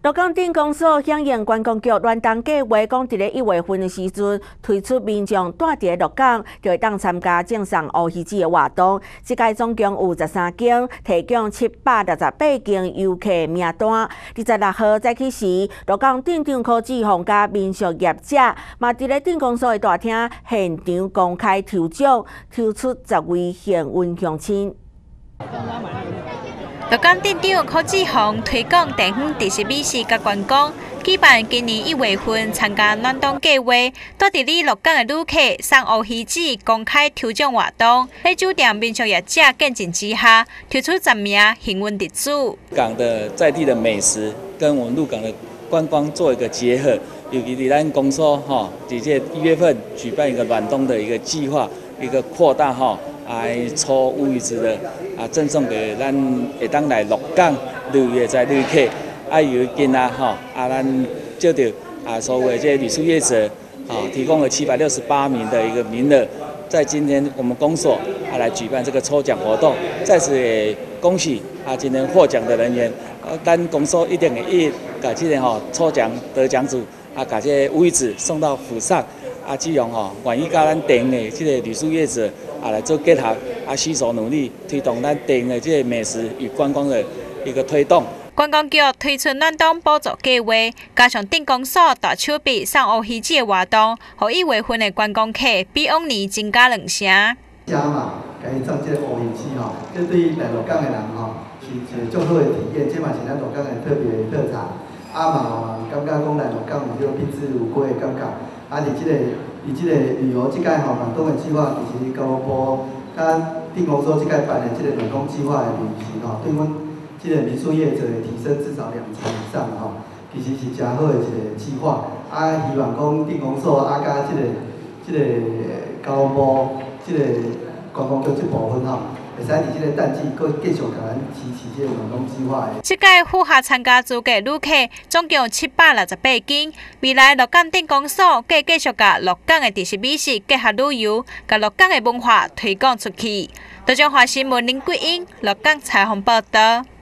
鹿港镇公所响应观光局联动计划，讲伫咧1月份的时阵推出民众住伫鹿港就会当参加赠送乌鱼子的活动。即届总共有13间，提供768间游客名单。26号早起时，鹿港镇长柯志宏甲民俗业者嘛伫咧镇公所的大厅现场公开抽奖，抽出10位幸运乡亲。 鹿港镇长柯志宏推广地方特色美食甲观光，举办今年1月份参加暖冬计划，住伫咧鹿港的旅客送乌鱼子公开抽奖活动，在酒店民俗业者见证之下，抽出10名幸运得主。 港的在地的美食跟我们鹿港的观光做一个结合，尤其伫咱公所伫这1月份举办一个暖冬的一个计划，一个扩大来抽乌鱼子的赠送给咱会当来鹿港旅游的旅客，由今咱借着所谓这旅宿业者提供了768名的一个名额，在今天我们公所来举办这个抽奖活动，在此也恭喜今天获奖的人员，咱公所一定会把这个抽奖得奖组把这乌鱼子送到府上。希望愿意甲咱地方的这个旅宿业者来做结合，携手努力推动咱地方的这个美食与观光的一个推动。 观光局推出暖冬补助计划，加上镇公所大手笔送乌鱼子的活动，让1月份的观光客比往年增加2成。 加嘛，甲伊送这个乌鱼子这对于来鹿港的人是一个足好的体验，这嘛是咱鹿港的特别特产。嘛，感觉讲来鹿港有这品质有过的感觉。伫这个旅游这届暖冬的计划，其实交通部甲镇公所这届办的这个暖冬计划的旅行对阮这个民宿业者的提升至少2成以上其实是真好的一个计划。希望讲镇公所甲这个交通部这个观光局这部分会使伫这个淡季，搁继续甲咱支持这个暖冬计划的。 这届符合参加资格旅客总共768间，未来鹿港镇公所会继续甲鹿港的特色美食结合旅游，甲鹿港的文化推广出去。中华新闻林桂英鹿港采访报道。